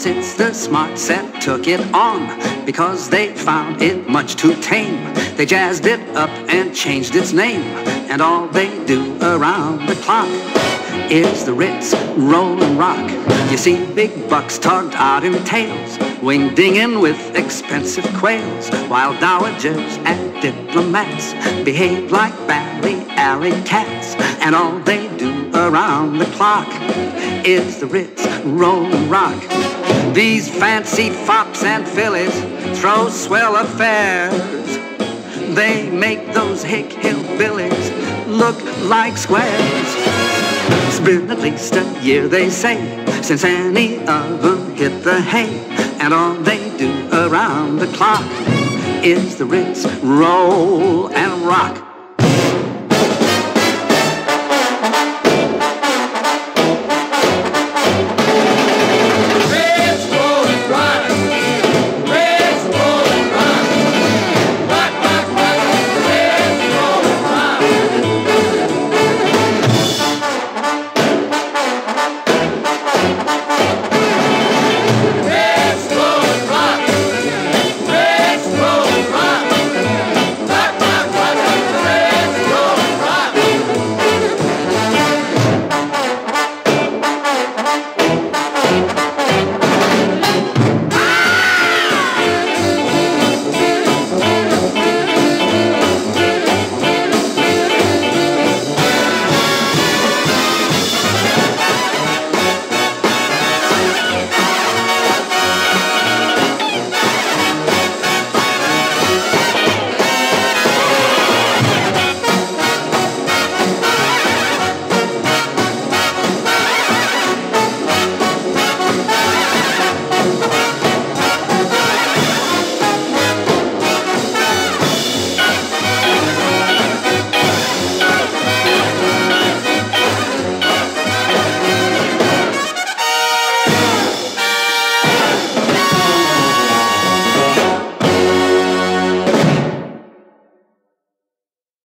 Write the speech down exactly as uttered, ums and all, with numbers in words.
it's the smart set took it on, because they found it much too tame. They jazzed it up and changed its name, and all they do around the clock is the Ritz roll and rock. You see big bucks tugged out in tails, wing-dinging with expensive quails, while dowagers and diplomats behave like badly alley cats, and all they do around the clock is the Ritz roll and rock. These fancy fops and fillies throw swell affairs. They make those hick hillbillies look like squares. It's been at least a year, they say, since any of them hit the hay, and all they do around the clock is the Ritz roll and rock.